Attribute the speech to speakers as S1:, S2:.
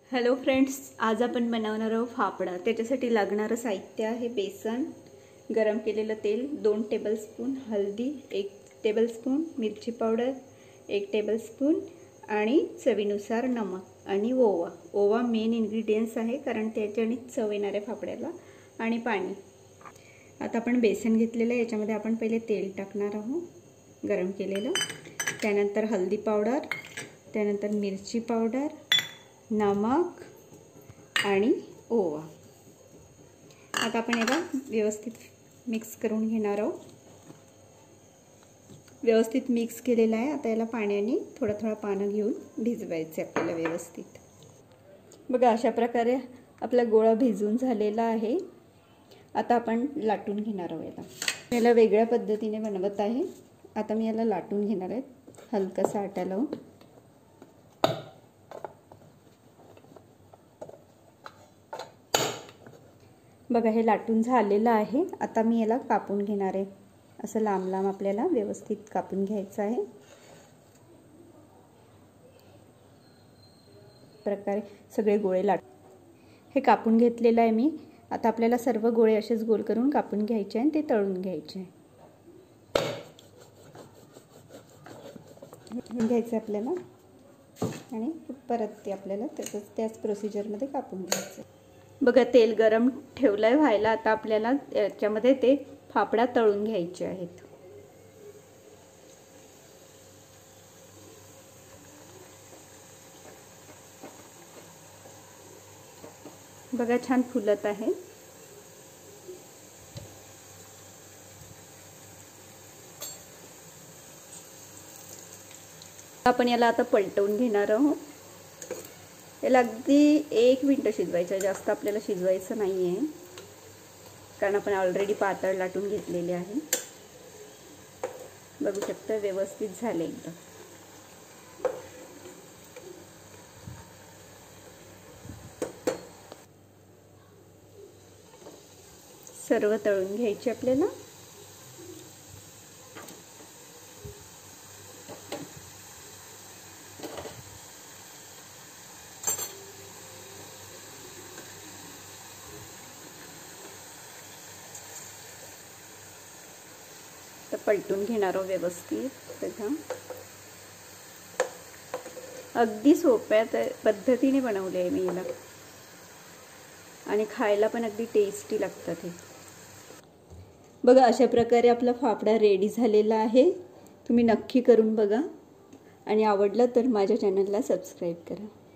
S1: Hello friends, आज आपण बनवणार आहोत फाफडा। त्याच्यासाठी लागणारं साहित्य आहे बेसन, गरम केलेलं तेल, 2 टेबलस्पून हळदी, 1 टेबलस्पून मिरची पावडर, 1 टेबलस्पून आणि चवीनुसार नमक आणि ओवा। ओवा मेन इन्ग्रेडियंट्स आहे कारण त्याच्याने चव येणार आहे फाफड्याला, आणि पाणी। आता आपण बेसन घेतलेलं आहे, याच्यामध्ये आपण पहिले तेल टाकणार आहोत गरम केलेलं, त्यानंतर हळदी पावडर, त्यानंतर मिरची पावडर, नमक आणि ओवा। आता आपण याला व्यवस्थित मिक्स करून घेणार आहोत। व्यवस्थित मिक्स केलेलं आहे। आता याला पाण्याने थोडं पाणी घेऊन भिजवायचे आपल्याला व्यवस्थित। बघा, अशा प्रकारे आपला गोळा भिजून झालेला आहे। आता आपण लाटून घेणार आहोत। याला वेगळ्या पद्धतीने बनवत आहे। आता मी याला लाटून घेणार आहे हलकासा आटा लावून। बघा, हे लाटून झालेलं आहे। आता मी याला कापून घेणार आहे। असं लांब लांब आपल्याला व्यवस्थित कापून घ्यायचं आहे। प्रकारे सगळे गोळे हे कापून घेतलेलं आहे मी। आता आपल्याला सर्व गोळे असेच गोल करून कापून घ्यायचे आणि ते तळून घ्यायचे आपल्याला, आणि परत ते आपल्याला त्याच प्रोसिजरमध्ये कापून घ्यायचं। बघा, तेल गरम ठेवलंय व्हायला। आता आपल्याला याच्यामध्ये ते फाफडा तळून घ्यायचे आहेत। बघा, छान फुलत आहे। आपण याला आता पलटवून घेणार आहोत। याला अगदी 1 मिनिट शिजवायचं, जास्त आपल्याला शिजवायचं नाही आहे कारण आपण ऑलरेडी पातळ लाटून घेतलेले आहे। बघू शकता व्यवस्थित झाले एकदम। सर्व तळून घ्यायचे आपल्याला। तर पलटून घेणार आहोत व्यवस्थित। बघा, अगदी सोप्या पद्धतीने बनवले आहे मी याला, आणि खायला पण अगदी टेस्टी लागतात हे। बघा, अशा प्रकारे आपला फाफडा रेडी झालेला आहे। तुम्ही नक्की करून बघा, आणि आवडलं तर माझ्या चॅनलला सबस्क्राईब करा।